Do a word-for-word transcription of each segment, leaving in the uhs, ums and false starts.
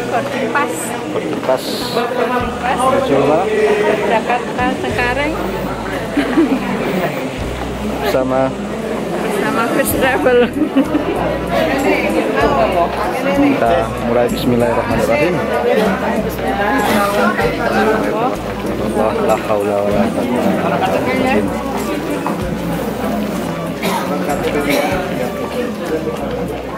boarding pass. Boarding pass. Boarding pass. Coba. Jakarta Cengkareng. Bersama Bersama First Travel. Kita mulai bismillahirrahmanirrahim. Allah la haula wala quwwata illa billah.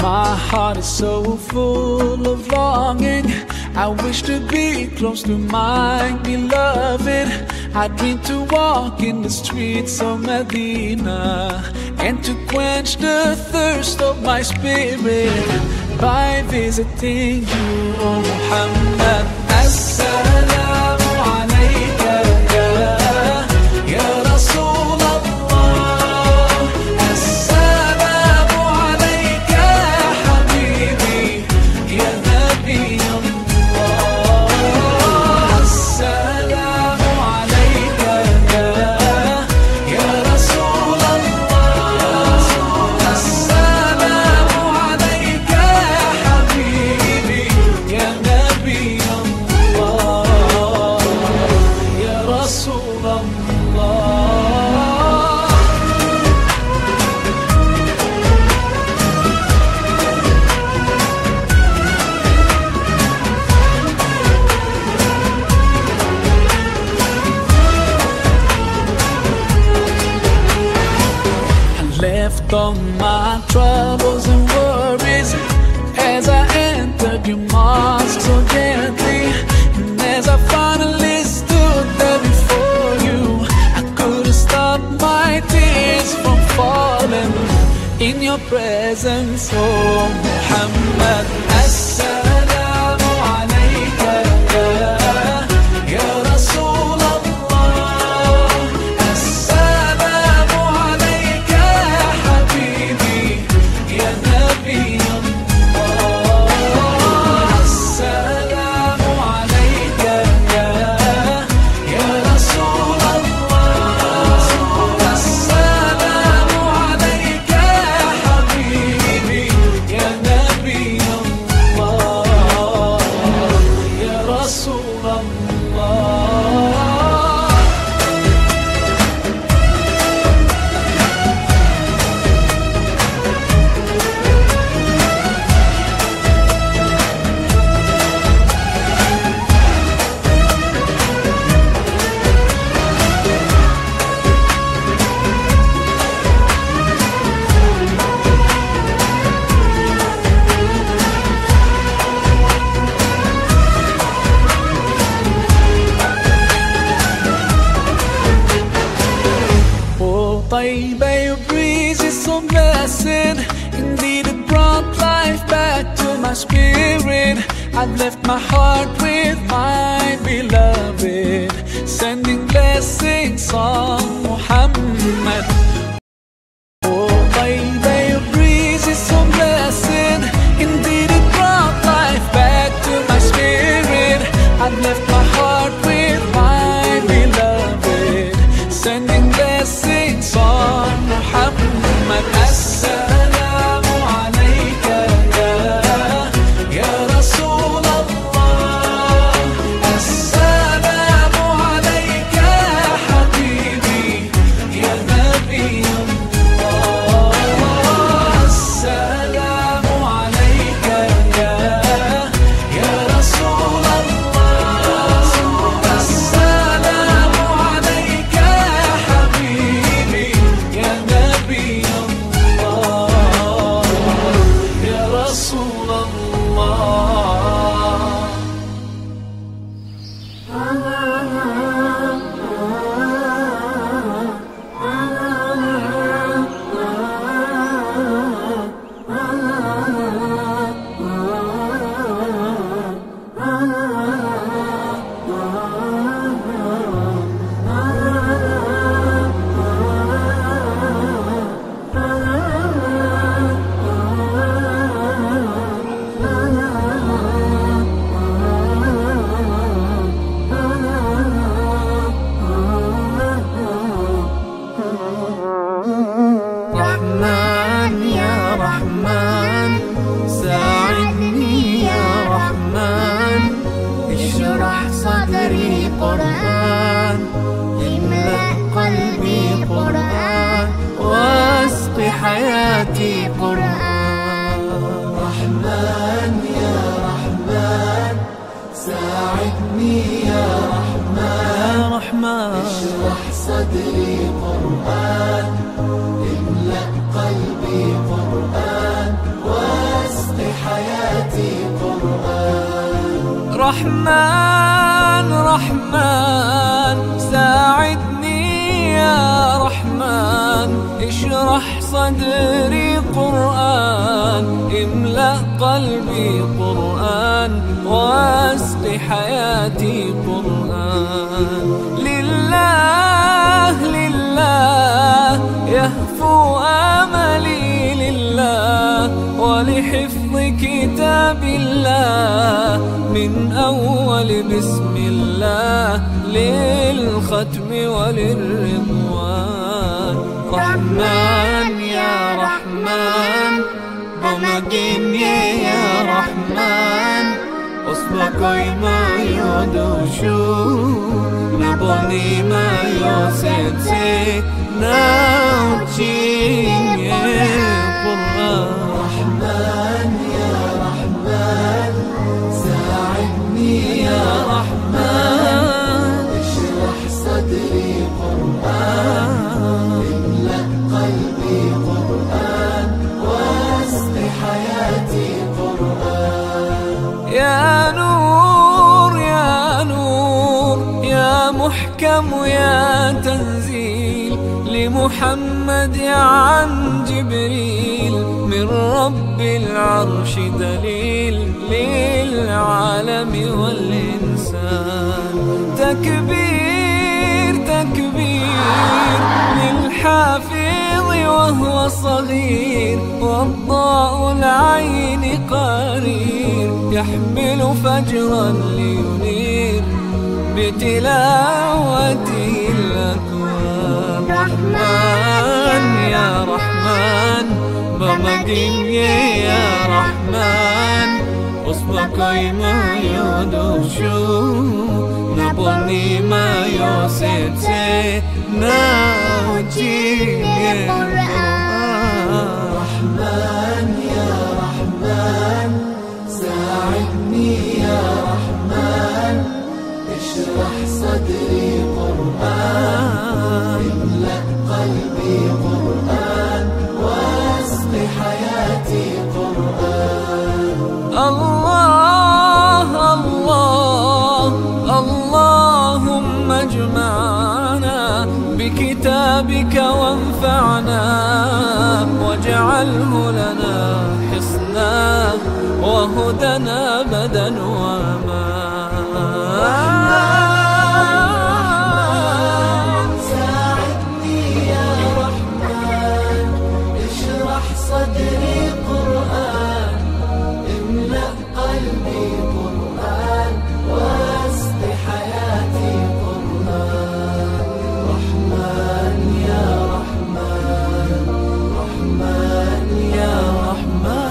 My heart is so full of longing. I wish to be close to my beloved. I dream to walk in the streets of Medina and to quench the thirst of my spirit by visiting you, O Muhammad. Assalamu alayka ya, ya Rasul Allah. Assalamu alayka ya Habibi, ya Nabi Allah. Assalamu alayka ya, ya Rasul Allah. Assalamu alayka ya Habibi, ya Nabi Allah, ya Rasul Allah. Left all my troubles and worries as I entered your mosque so gently. And as I finally stood there before you, I couldn't stop my tears from falling in your presence, oh Muhammad. Assalamu alayka ya, ya Rasul Allah. Assalamu alayka ya Habibi, ya Nabi Allah. Assalamu alayka ya, ya Rasul Allah. Assalamu alayka ya Habibi, ya Nabi Allah, ya Rasul Allah. Oh, Taiba, your breeze is so blessed. Indeed, it brought life back to my spirit. I've left my heart with my beloved, sending blessings on Muhammad. Oh, Taiba, your breeze is so blessed. Indeed, it brought life back to my spirit. I've left my heart with my beloved, sending blessings on Muhammad. Assalamu alayka ya, ya Rasul Allah. Assalamu alayka ya Habibi, ya Nabi Allah. Assalamu alayka ya, ya Rasul Allah. Assalamu alayka ya Habibi, ya Nabi Allah, ya Rasul Allah. رحمن يا رحمن، ساعدني يا رحمن، اشرح صدري قرآن، املأ قلبي قرآن، واسق حياتي قرآن. رحمن يا رحمن، ساعدني يا رحمن، اشرح صدري قرآن، املأ قلبي قرآن. رحمن رحمن ساعدني يا رحمن، اشرح صدري قرآن، املأ قلبي قرآن، واسق حياتي قرآن. لله لله يهفو آملي لله، ولحفظ كتاب الله من أول بسم الله للختم وللرضوان. رحمن يا رحمن بمجيني يا رحمن، أصبحي ما يدوشو نبني ما يوسنسي ناوتشيني قرآن. رحمن يا رحمن ساعدني يا رحمن، اشرح صدري قرآن، املأ قلبي قرآن، واسق حياتي قرآن. يا نور يا نور يا محكم يا تنزيل لمحمد عن جبريل، من رب العرش دليل للعالم والإنسان. تكبير تكبير للحافظ وهو صغير، والضاء العين قرير، يحمل فجرا لينير بتلاوته الأكوان. رحمن يا رحمن بمجيني يا رحمن، أصبحي ما يدوشو نبني ما يوسيتي ناوتيني قرآن. رحمن يا رحمن ساعدني يا رحمن، اشرح صدري قرآن، املأ قلبي قرآن، واسق حياتي قرآن. الله الله اللهم اجمعنا بكتابك وانفعنا، واجعله لنا حصنا وهدنا أبدا وما. ساعدني يا رحمن، اشرح صدري قرآن، املأ قلبي قرآن، واسق حياتي قرآن. رحمن يا رحمن رحمن يا رحمن.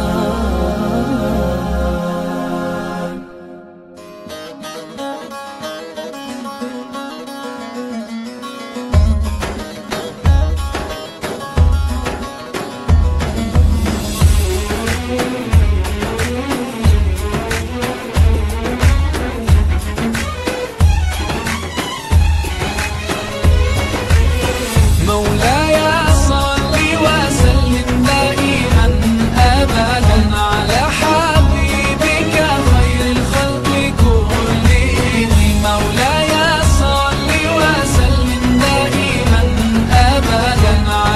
مولاي صل وسلم دائما أبدا على حبيبك خير الخلق كلهم. مولاي صل وسلم دائما أبدا على حبيبك خير الخلق كلهم. يا رب صل عليه يا رب صل عليه يا رب صل عليه صلوات الله عليه. يا رب صل وسلم دائما أبدا على حبيبك خير الخلق كلهم. مولاي صل وسلم دائما أبدا على حبيبك خير الخلق كلهم.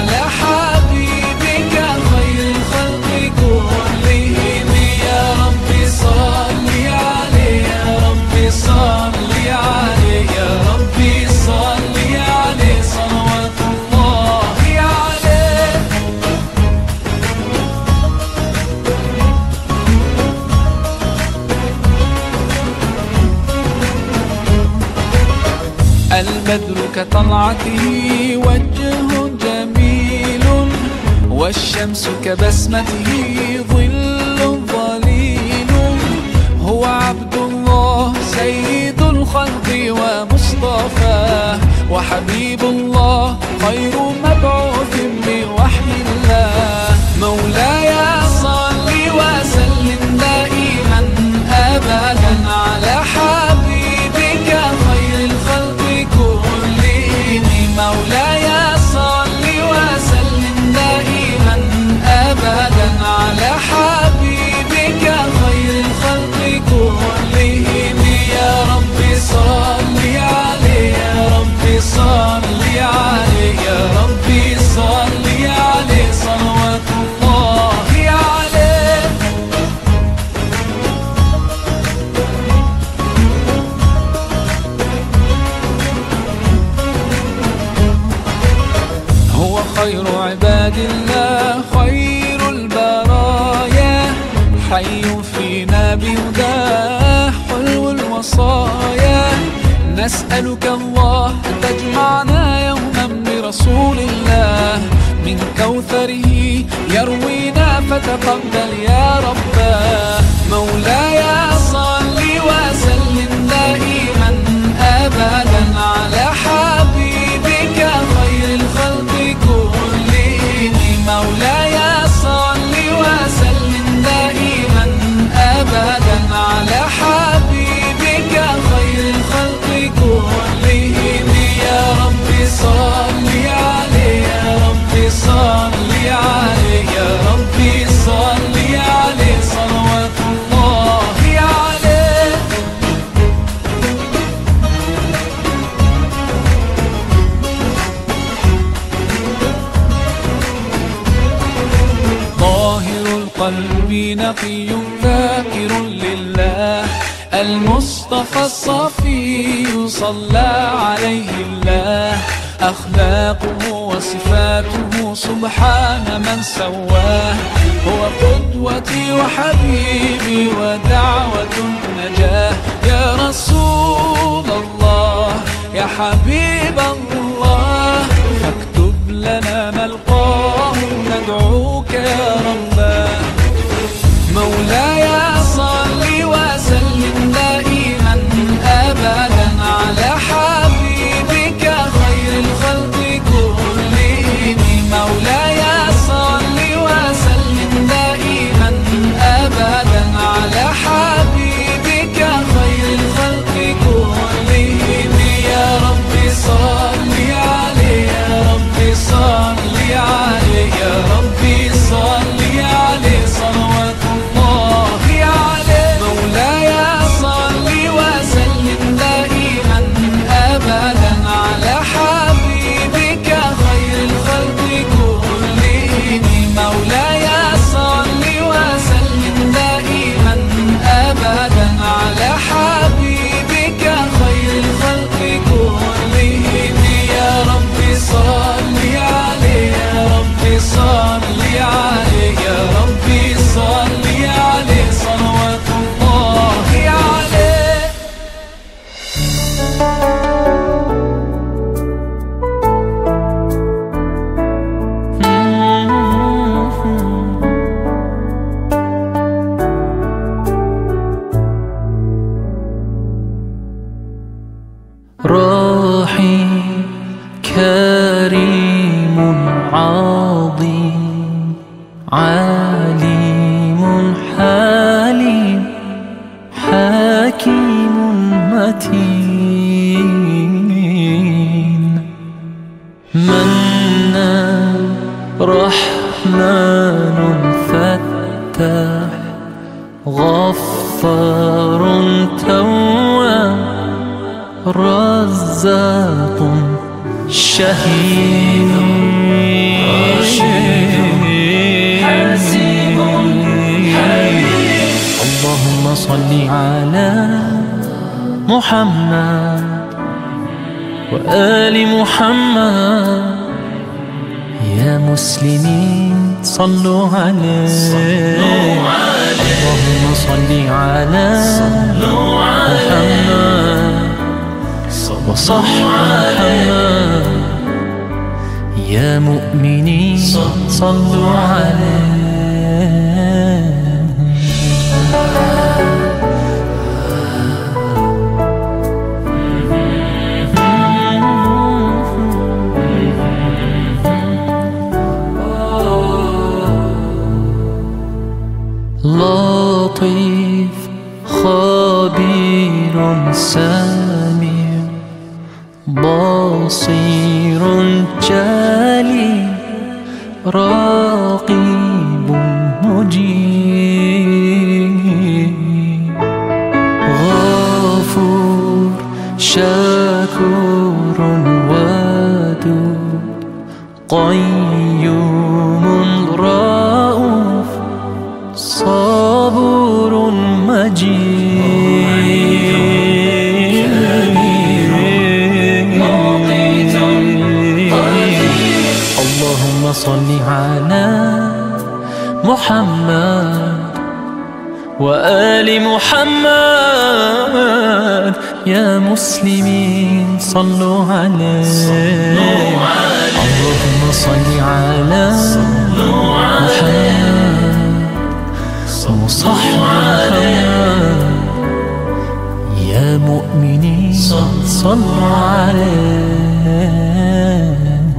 البدر كطلعته وجه جميل، والشمس كبسمته ظل ظليل. هو عبد الله سيد الخلق ومصطفاه، وحبيب الله خير مبعوث بوحي الله. مولاي صل وسلم دائما أبدا على حبيبك خير الخلق كلهم. مولاي صل وسلم دائما أبدا على حبيبك خير الخلق كلهم. الله خير البرايا، حي فينا بهداه حلو الوصايا. نسألك الله أن تجمعنا يوما برسول الله، من كوثره يروينا فتقبل يا رباه. مولاي صل وسلم دائما أبدا على حبيبك خير الخلق كلهم. مولاي صل وسلم دائما أبدا على حبيبك خير الخلق كلهم. يا رب صل عليه، يا رب صل عليه، يا رب صل عليه صلوات الله عليه. طاهر القلب نقي ذاكر لله، المصطفى الصفي صلى عليه الله. أخلاقه وصفاته سبحان من سواه، هو قدوتي وحبيبي ودعوة النجاة. يا رسول الله يا حبيب الله، فاكتب لنا نلقاه ندعوك يا رباه. مولاي صل وسلم دائما أبدا على حبيبك خير الخلق كلهم. مولاي صل وسلم دائما أبدا على حبيبك خير الخلق كلهم. يا رب صل عليه، يا رب صل عليه، يا رب صل عليه صلوات الله عليه. مولاي صل وسلم دائما أبدا على حبيبك خير الخلق كلهم. مولاي صل وسلم دائما أبدا على حبيبك خير الخلق كلهم. يا رب صل عليه، يا رب صل عليه، يا رب صل عليه صلوات الله عليه. راحي كريم عظيم عليم حليم حكيم متين. منان رحمن فتاح غفار تواب رزاق شهيد حسيب حبيب. اللهم صل على محمد وآل محمد. يا مسلمين صلوا عليه، اللهم صل على محمد وصح محمد. يا مؤمنين صلوا عليه. لطيف خبير سميع بصير جليل رقيب مجيب. غفور شكور ودود قيوم رؤوف صبور مجيد. اللهم صل على على محمد وآل محمد. يا مسلمين صلوا عليه. اللهم صل على محمد وصحبه. يا مؤمنين صلوا عليه.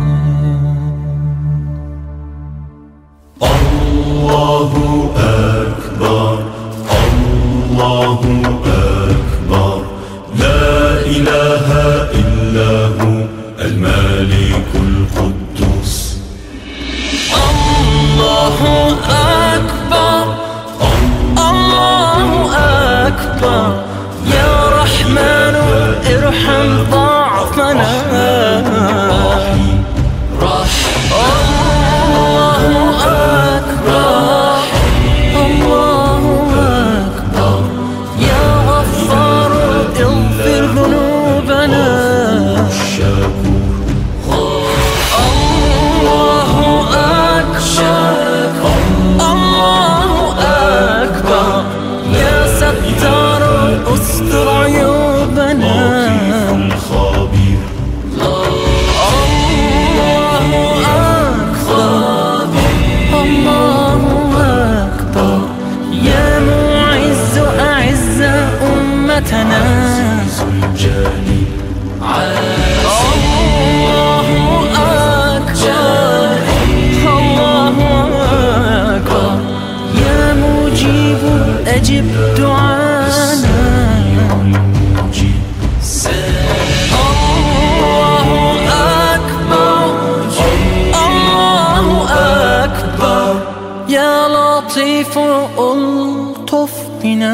الله أكبر الله أكبر لا إله إلا هو الملك القدوس. الله أكبر الله أكبر يا رحمن ارحم ضعفنا. عزيز الجليل. الله أكبر الله أكبر يا مجيب أجب دعانا. الله أكبر الله أكبر يا لطيف ألطف بنا.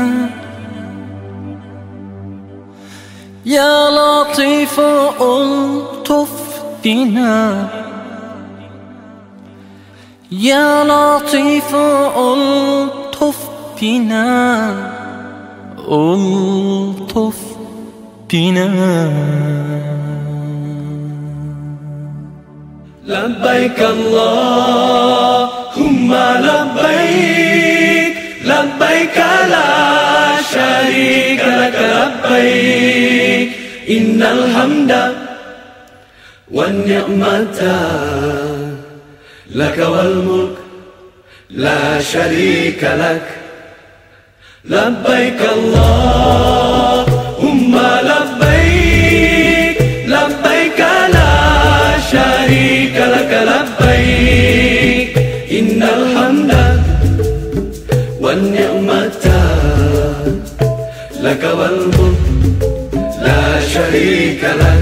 يا لطيف ألطف بنا. يا لطيف ألطف بنا. ألطف بنا. لبيك اللهم لبيك لبيك لا شريك لك لبيك إن الحمد والنعمة لك والملك لا شريك لك. لبيك اللهم لبيك لبيك لا شريك لك لبيك إن الحمد والنعمة لك والملك لا شريك لك.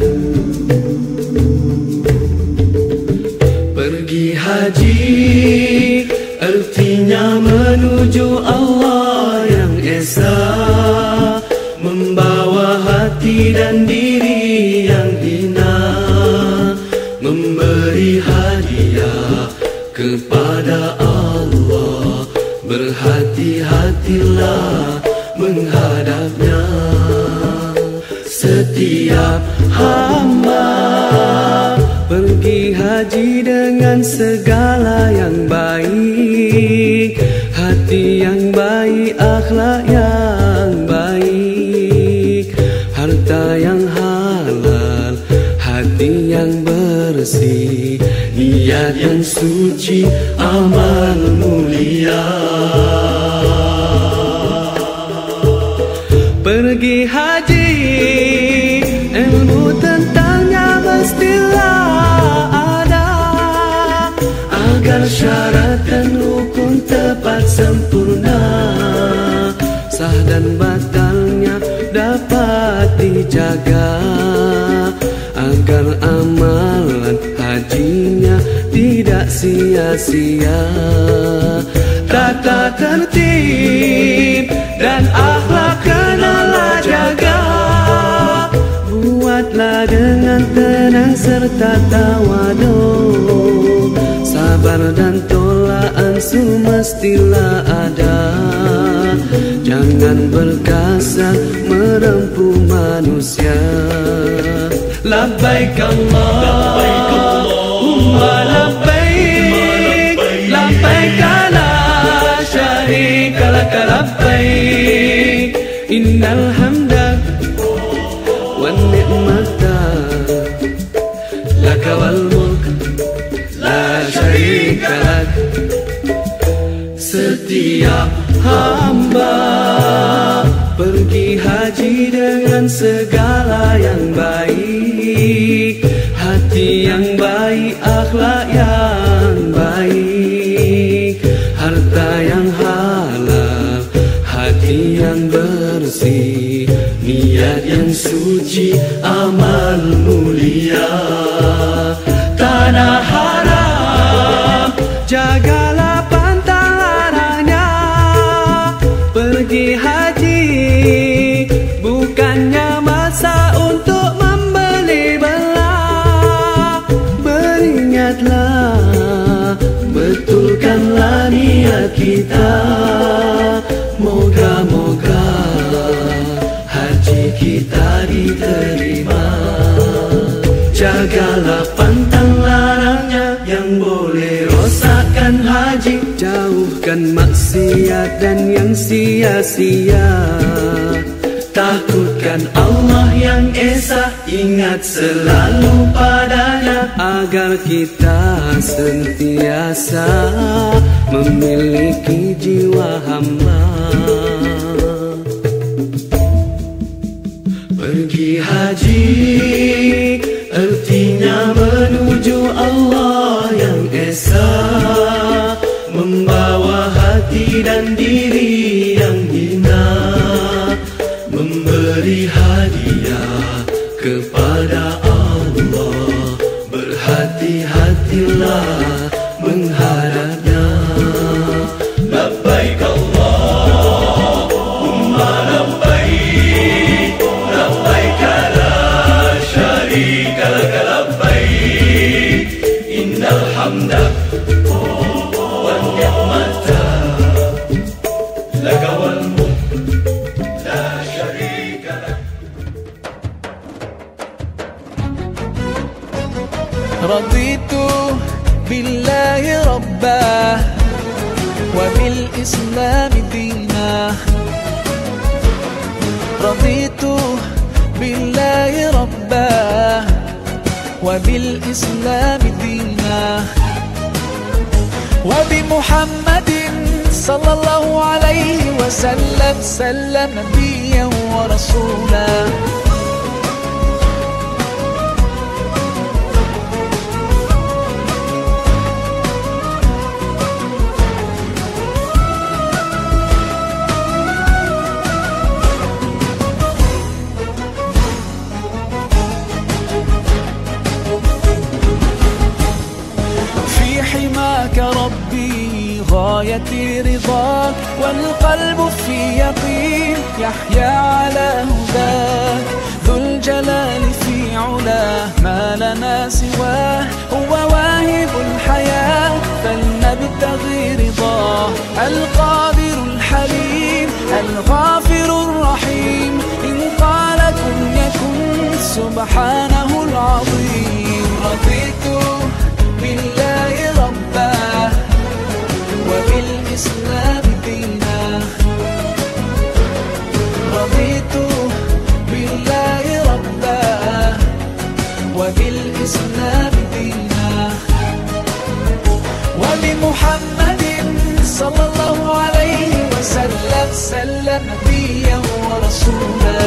Pergi haji artinya menuju Allah yang esa, membawa hati dan diri yang hina, memberi hadiah kepada Allah. Berhati-hatilah menghadapnya. Setiap hamba pergi haji dengan segala yang baik, hati yang baik, akhlak yang baik, harta yang halal, hati yang bersih, niat yang suci, amal mulia. Pergi haji, ilmu tentangnya mestilah ada, agar syarat dan rukun tepat sempurna, sah dan batalnya dapat dijaga, agar amalan hajinya tidak sia-sia. Tata tertib dan akhlak kenalah jaga, buatlah dengan tenang serta tawadu, sabar dan tolak ansur mestilah ada. Jangan berkasar merempuh manusia. Labbaik Allahumma labbaik setiap hamba. Pergi haji dengan segala yang baik, hati yang baik, akhlak yang baik, harta yang halal, hati yang bersih, niat yang suci, amal mulia. Tanah haram, jagalah pantang larangnya. Pergi haji bukannya masa untuk membeli belah. Beringatlah, betulkanlah niat kita. Moga-moga haji kita diterima. Jagalah pantang larangnya yang boleh rosakkan haji. Jauhkan maksiat dan yang sia-sia. Takutkan Allah yang Esa, ingat selalu padanya, agar kita sentiasa memiliki jiwa hamba. Pergi haji artinya menuju Allah yang Esa, membawa hati dan diri yang hina, memberi hadiah kepada Allah. Berhati-hatilah menghadapnya. Labbaik Allahumma labbaik, labbaik la syarika lak labbaik, innal hamda wan ni'mata laka wal mulk la syarika lak. Raditu billahi rabbah wa bil islam dinah. Raditu billahi rabbah wa bil islam dinah, wa bi Muhammadin sallallahu alaihi wasallam sallam nabiyyan wa rasulah. ربي غايتي رضاك، والقلب في يقين يحيا على هداك. ذو الجلال في علاه ما لنا سواه، هو واهب الحياة فلنبتغي رضاه. القادر الحليم الغافر الرحيم، إن قال كن يكن سبحانه العظيم. رضيت بالله ربا وبالإسلام دينا. رضيت بالله ربا وبالإسلام دينا، وبمحمد صلى الله عليه وسلم سلم نبيا ورسولا.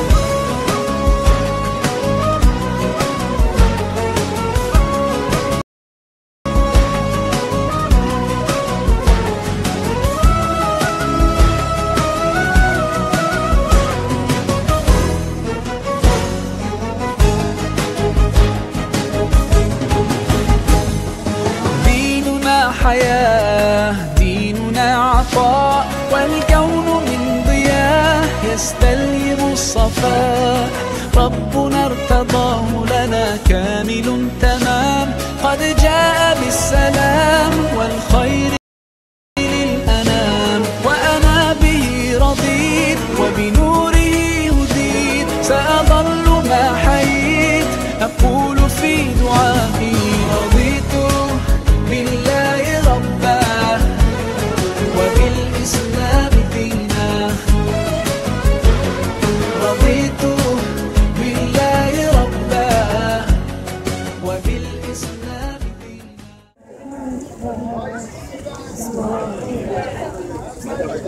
حياة ديننا عطاء، والكون من ضياء يستلهم الصفاء. ربنا ارتضاه لنا كامل تمام، قد جاء بالسلام والخير للأنام. وأنا به رضيت وبنوره هديت، سأظل ما حييت أقول في دعائي. رضيت بالله ربا وبالإسلام دينا. رضيت بالله ربا وبالإسلام دينا.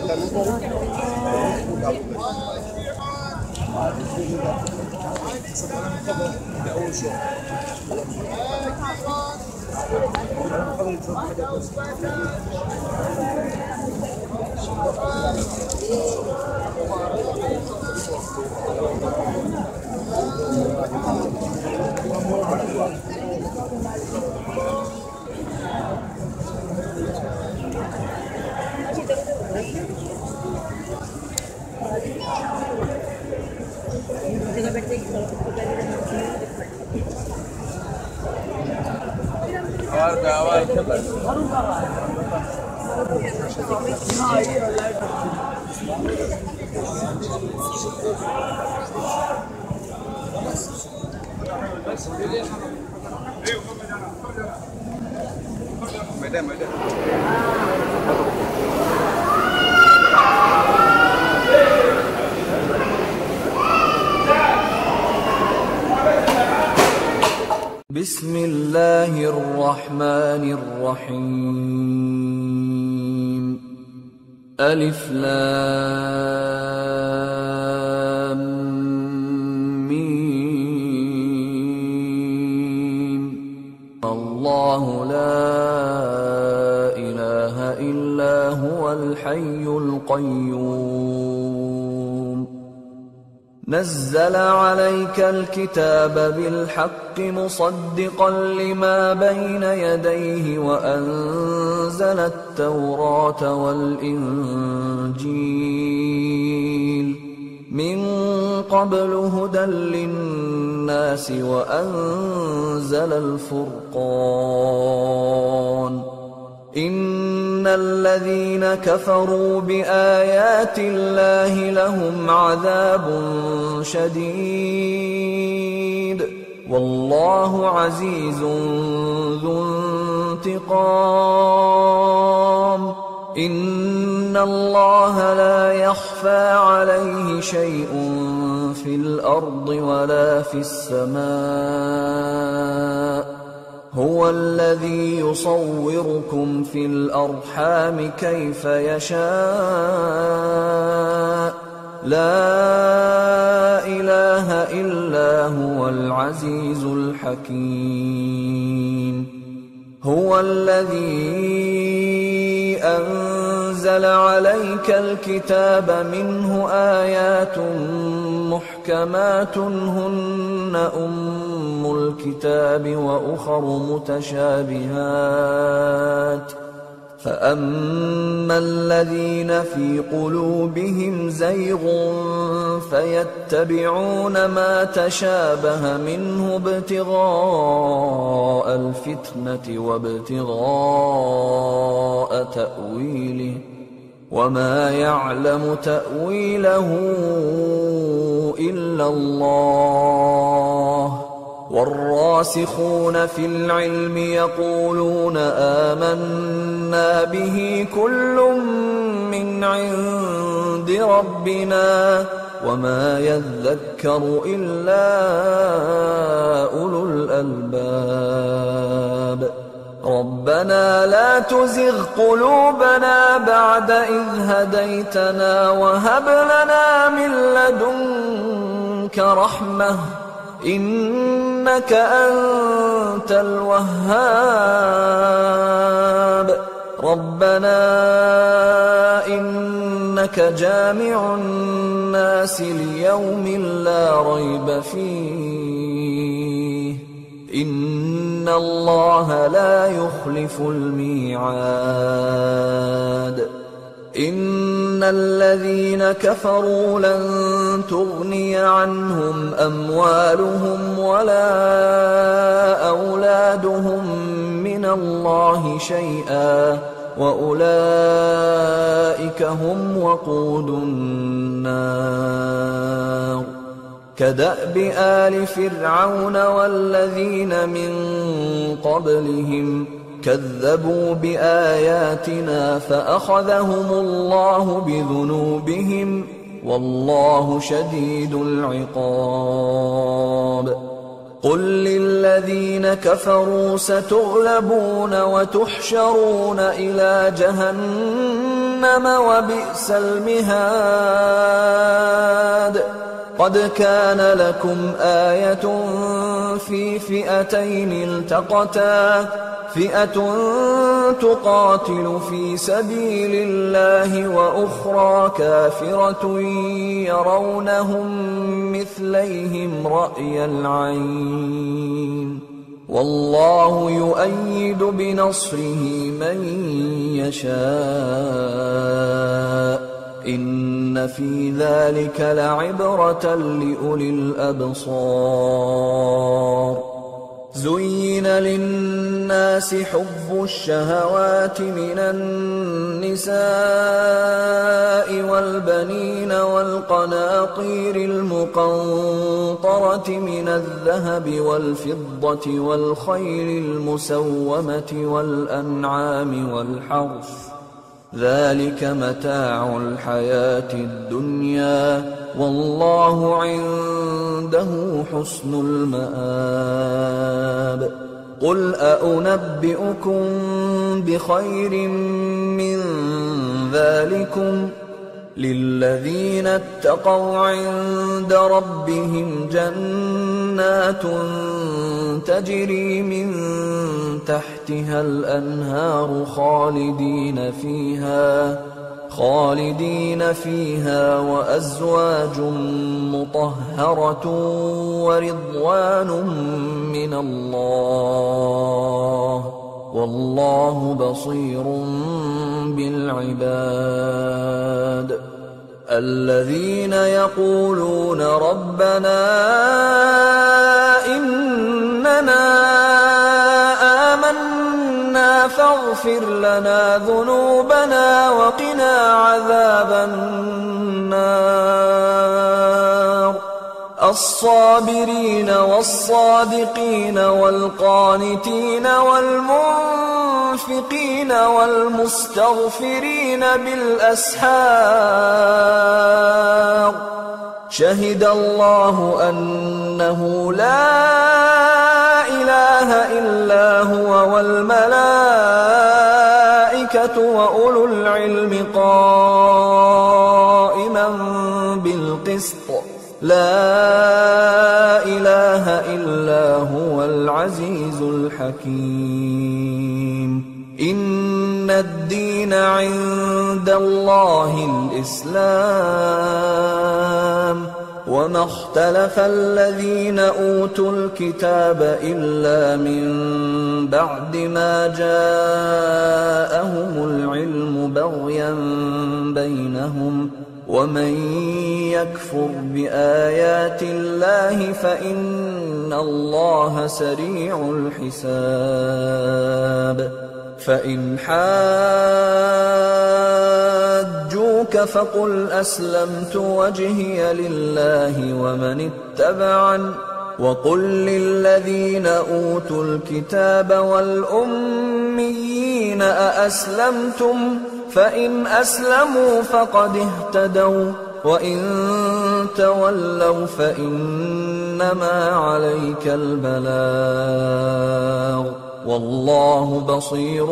بسم الله الرحمن الرحيم. ألف لام ميم. الله لا إله إلا هو الحي القيوم. نزل عليك الكتاب بالحق مصدقا لما بين يديه وأنزل التوراة والإنجيل من قبل هدى للناس وأنزل الفرقان. إن الذين كفروا بآيات الله لهم عذاب شديد والله عزيز ذو انتقام. إن الله لا يخفى عليه شيء في الأرض ولا في السماء. هو الذي يصوركم في الأرحام كيف يشاء. لا إله إلا هو العزيز الحكيم. هو الذي أنزل عليك الكتاب منه آيات محكمات هن أم الكتاب وأخر متشابهات. فأما الذين في قلوبهم زيغ فيتبعون ما تشابه منه ابتغاء الفتنة وابتغاء تأويله وما يعلم تأويله إلا الله. والراسخون في العلم يقولون آمنا به كل من عند ربنا وما يذكر إلا أولو الألباب. ربنا لا تزغ قلوبنا بعد إذ هديتنا وهب لنا من لدنك رحمة إنك أنت الوهاب. ربنا إنك جامع الناس ليوم لا ريب فيه إن الله لا يخلف الميعاد. إن الذين كفروا لن تغني عنهم أموالهم ولا أولادهم من الله شيئا وأولئك هم وقود النار. كدأب آل فرعون والذين من قبلهم كذبوا بآياتنا فأخذهم الله بذنوبهم والله شديد العقاب. قل للذين كفروا ستغلبون وتحشرون إلى جهنم جهنم وبئس المهاد. قد كان لكم آية في فئتين التقتا فئة تقاتل في سبيل الله وأخرى كافرة يرونهم مثليهم رأي العين والله يؤيد بنصره من يشاء إن في ذلك لعبرة لأولي الأبصار. زين للناس حب الشهوات من النساء والبنين والقناطير المقنطرة من الذهب والفضة والخيل المسومة والأنعام والحرث ذلك متاع الحياة الدنيا والله عنده حسن المآب. قل أأنبئكم بخير من ذلكم للذين اتقوا عند ربهم جنات تجري من تحتها الأنهار خالدين فيها خالدين فيها وأزواج مطهرة ورضوان من الله والله بصير بالعباد. الذين يقولون ربنا إننا آمنا فاغفر لنا ذنوبنا وقنا عذاب النار. الصابرين والصادقين والقانتين والمنفقين والمستغفرين بالأسحار. شهد الله أنه لا إله إلا هو والملائكة وأولو العلم قائما بالقسط لا إله إلا هو العزيز الحكيم. إن الدين عند الله الإسلام وما اختلف الذين أوتوا الكتاب إلا من بعد ما جاءهم العلم بغيا بينهم ومن يكفر بآيات الله فإن الله سريع الحساب. فإن حاجوك فقل أسلمت وجهي لله ومن اتبعني وقل للذين أوتوا الكتاب والأميين أأسلمتم فإن أسلموا فقد اهتدوا وإن تولوا فإنما عليك البلاغ والله بصير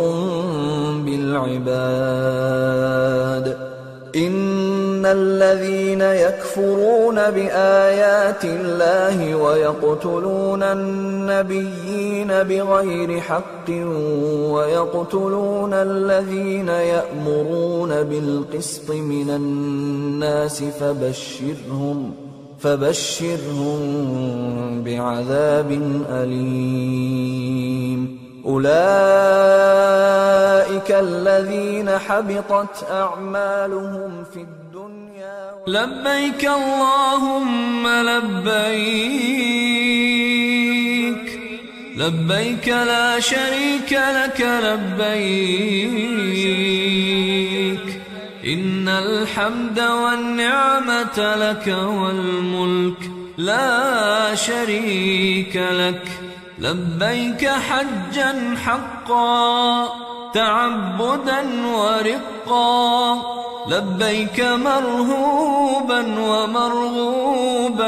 بالعباد. إن الذين يكفرون بآيات الله ويقتلون النبيين بغير حق ويقتلون الذين يأمرون بالقسط من الناس فبشرهم فبشرهم بعذاب أليم. أولئك الذين حبطت أعمالهم في الدنيا. لبيك اللهم لبيك لبيك لا شريك لك لبيك إن الحمد والنعمة لك والملك لا شريك لك. لبيك حجا حقا تعبدا ورقا لبيك مرهوبا ومرغوبا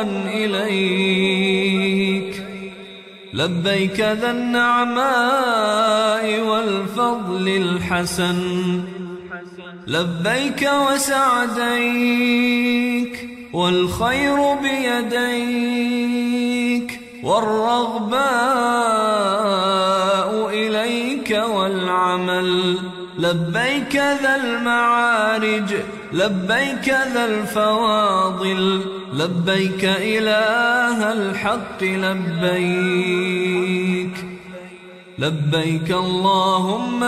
إليك. لبيك ذا النعماء والفضل الحسن لبيك وسعديك والخير بيديك والرغباء إليك والعمل. لبيك ذا المعارج لبيك ذا الفواضل لبيك إله الحق لبيك لبيك اللهم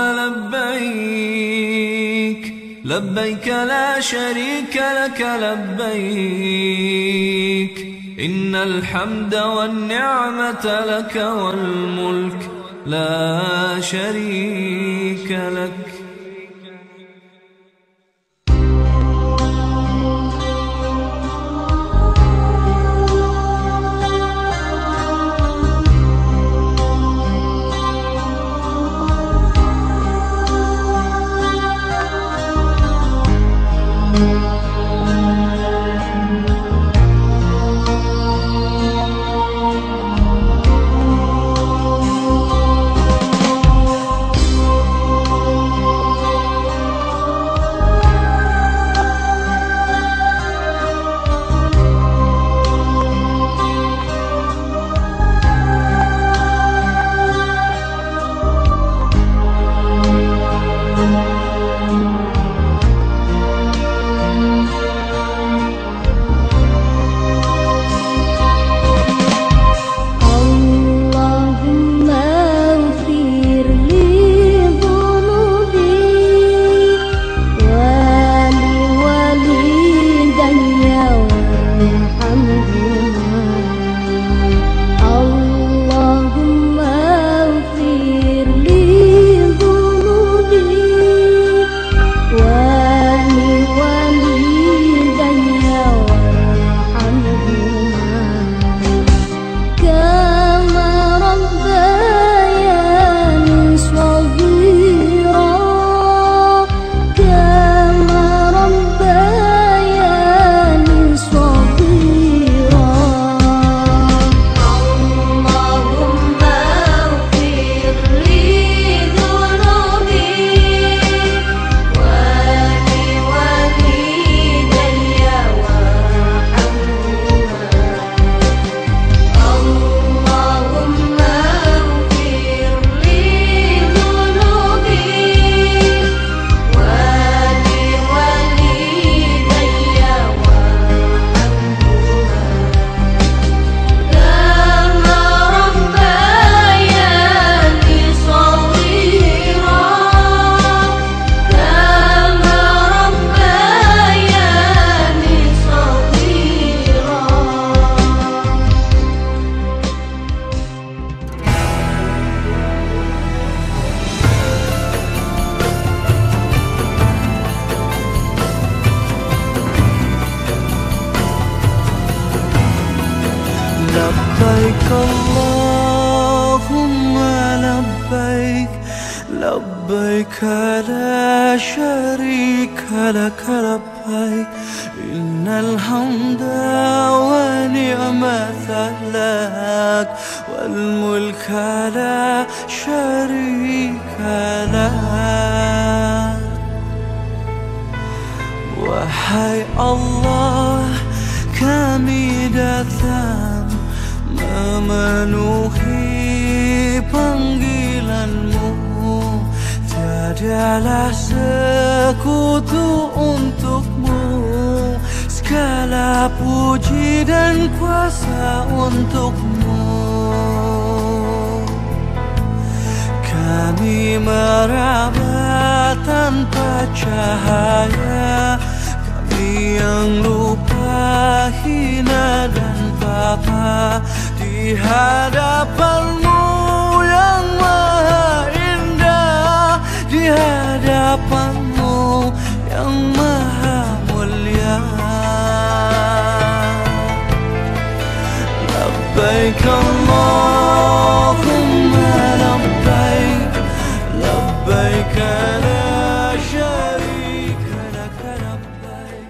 لبيك لبيك لا شريك لك لبيك إن الحمد والنعمة لك والملك لا شريك لك. لبيك اللهم لبيك لبيك لا شريك لك لبيك إن الحمد ونعمة لك والملك لا شريك لك. Wahai Allah, kami datang memenuhi panggilanmu. Tiadalah sekutu untukmu, segala puji dan kuasa untukmu. Kami meraba tanpa cahaya, kami yang lupa, hina dan papa di hadapanmu yang maha indah, di hadapanmu yang maha mulia. Labbaik Allahumma labbaik, labbaik la syarika lak labbaik.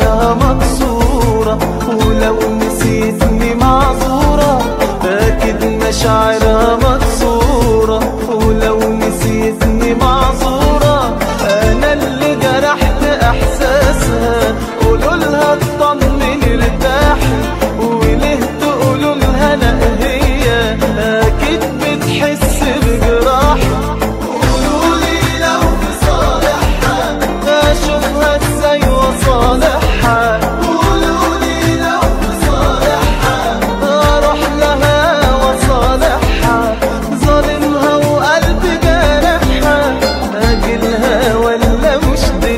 مشاعرها مكسورة، ولو نسيتني معذورة. أكيد مشاعرها مكسورة، ولو نسيتني معذورة. أنا اللي جرحت إحساسها، قولولها اطمن ارتاحي، وليه تقولولها لا هي أكيد بتحس بجراحي. قولولي لو في صالحها أشوفها ازاي وصالحها. قولولي لو في صالحها أروح لها وصالحها. ظالمها وقلبي جارحها، أجلها ولا مش دي